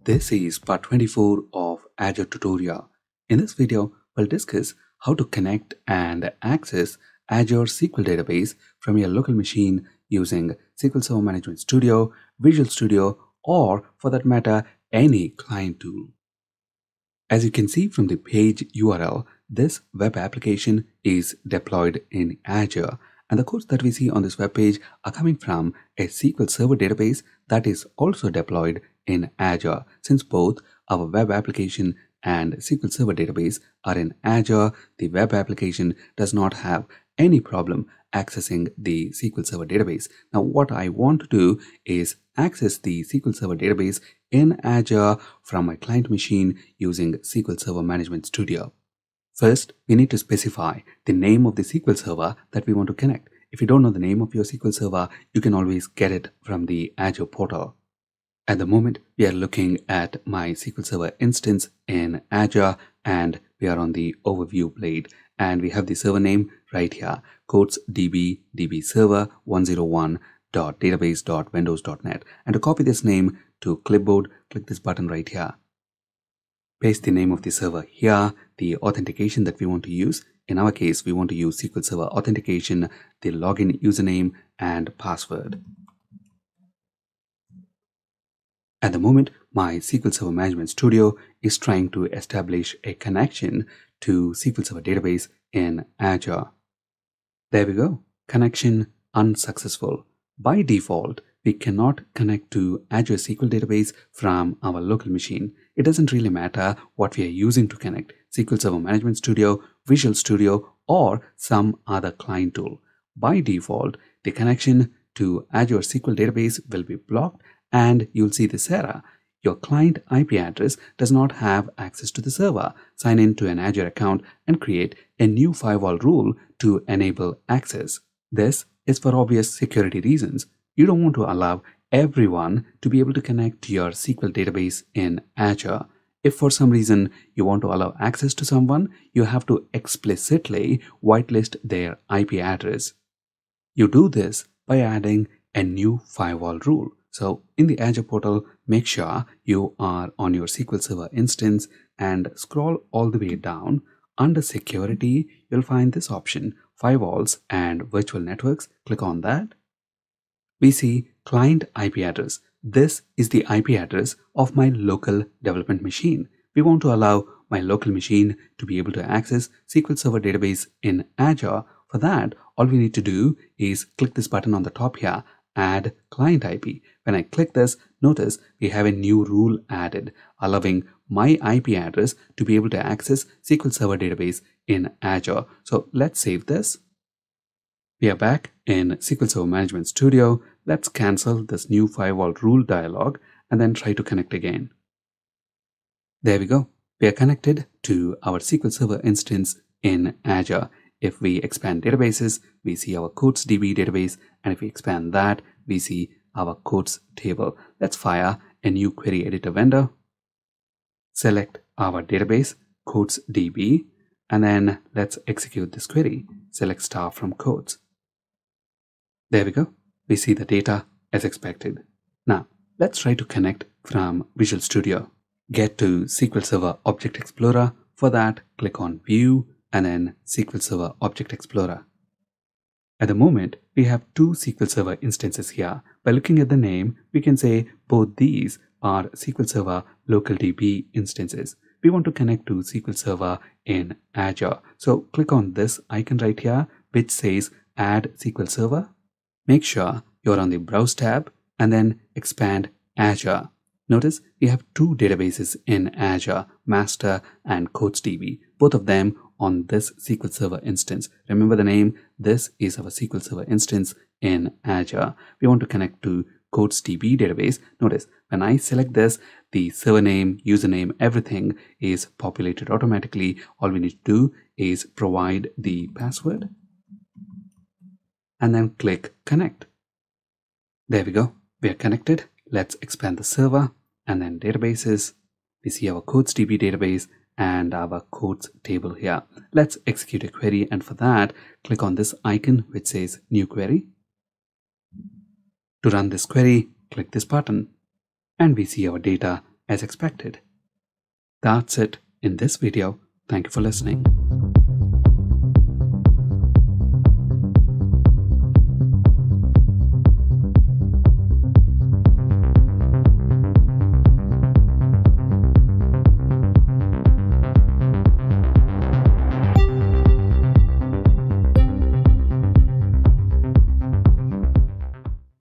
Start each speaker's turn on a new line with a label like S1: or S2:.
S1: This is part 24 of Azure tutorial. In this video, we'll discuss how to connect and access Azure SQL database from your local machine using SQL Server Management Studio, Visual Studio, or for that matter, any client tool. As you can see from the page URL, this web application is deployed in Azure, and the codes that we see on this web page are coming from a SQL Server database that is also deployed in Azure. Since both our web application and SQL Server database are in Azure, the web application does not have any problem accessing the SQL Server database. Now, what I want to do is access the SQL Server database in Azure from my client machine using SQL Server Management Studio. First, we need to specify the name of the SQL Server that we want to connect. If you don't know the name of your SQL Server, you can always get it from the Azure portal. At the moment, we are looking at my SQL Server instance in Azure, and we are on the overview blade, and we have the server name right here, quotes db server 101.database.windows.net. And to copy this name to clipboard, click this button right here. Paste the name of the server here, the authentication that we want to use. In our case, we want to use SQL Server authentication, the login username and password. At the moment, my SQL Server Management Studio is trying to establish a connection to SQL Server database in Azure. There we go. Connection unsuccessful. By default, we cannot connect to Azure SQL database from our local machine. It doesn't really matter what we are using to connect, SQL Server Management Studio, Visual Studio, or some other client tool. By default, the connection to Azure SQL database will be blocked, and you'll see this error. Your client IP address does not have access to the server. Sign in to an Azure account and create a new firewall rule to enable access. This is for obvious security reasons. You don't want to allow everyone to be able to connect to your SQL database in Azure. If for some reason you want to allow access to someone, you have to explicitly whitelist their IP address. You do this by adding a new firewall rule. So in the Azure portal, make sure you are on your SQL Server instance and scroll all the way down. Under Security, you'll find this option, Firewalls and Virtual Networks. Click on that. We see client IP address. This is the IP address of my local development machine. We want to allow my local machine to be able to access SQL Server database in Azure. For that, all we need to do is click this button on the top here, Add Client IP. When I click this, notice we have a new rule added, allowing my IP address to be able to access SQL Server database in Azure. So let's save this. We are back in SQL Server Management Studio. Let's cancel this new firewall rule dialog and then try to connect again. There we go. We are connected to our SQL Server instance in Azure. If we expand databases, we see our quotes DB database, and if we expand that, we see our quotes table. Let's fire a new query editor window. Select our database, quotes DB, and then let's execute this query. Select star from quotes. There we go. We see the data as expected. Now, let's try to connect from Visual Studio. Get to SQL Server Object Explorer. For that, click on View and then SQL Server Object Explorer. At the moment, we have two SQL Server instances here. By looking at the name, we can say both these are SQL Server Local DB instances. We want to connect to SQL Server in Azure. So click on this icon right here, which says Add SQL Server. Make sure you're on the Browse tab and then expand Azure. Notice we have two databases in Azure, Master and QuotesDB, both of them on this SQL Server instance. Remember the name, this is our SQL Server instance in Azure. We want to connect to QuotesDB database. Notice when I select this, the server name, username, everything is populated automatically. All we need to do is provide the password and then click connect. There we go. We are connected. Let's expand the server and then databases. We see our QuotesDB database and our quotes table here. Let's execute a query, and for that, click on this icon which says New Query. To run this query, click this button, and we see our data as expected. That's it in this video. Thank you for listening.